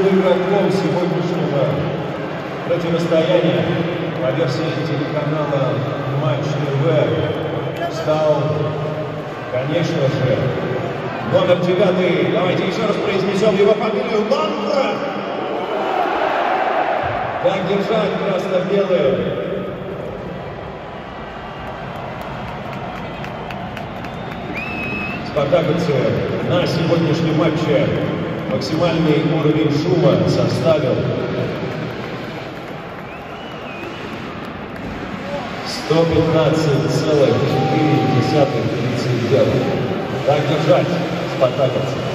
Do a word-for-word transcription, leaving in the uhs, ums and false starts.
игроком сегодняшнего противостояния по версии телеканала Матч ТВ стал, конечно же, номер девятый. Давайте еще раз произнесем его фамилию. Ландгрен! Как держать красно-белые? Спартаковцы на сегодняшнем матче максимальный уровень шума составил сто пятнадцать целых четыре десятых децибела. Так держать, спартаковцы.